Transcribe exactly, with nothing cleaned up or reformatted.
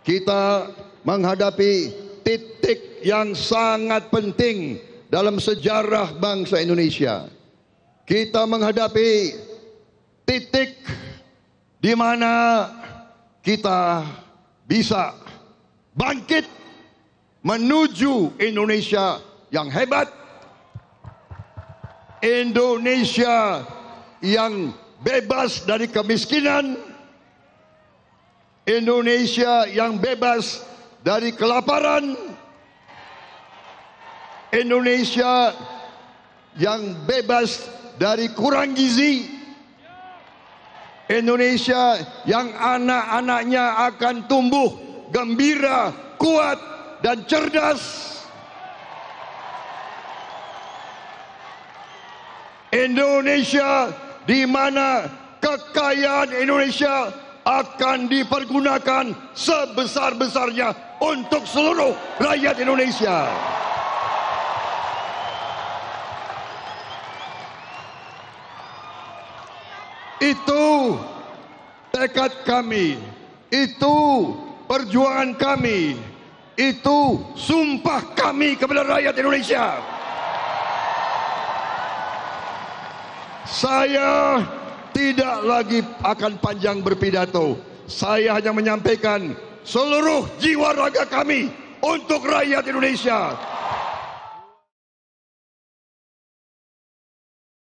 kita menghadapi titik yang sangat penting dalam sejarah bangsa Indonesia. Kita menghadapi titik di mana kita bisa bangkit menuju Indonesia yang hebat, Indonesia yang bebas dari kemiskinan, Indonesia yang bebas dari kelaparan, Indonesia yang bebas dari kurang gizi, Indonesia yang anak-anaknya akan tumbuh gembira, kuat dan cerdas, Indonesia di mana kekayaan Indonesia akan dipergunakan sebesar-besarnya untuk seluruh rakyat Indonesia. Itu tekad kami, itu perjuangan kami, itu sumpah kami kepada rakyat Indonesia. Saya tidak lagi akan panjang berpidato. Saya hanya menyampaikan seluruh jiwa raga kami untuk rakyat Indonesia.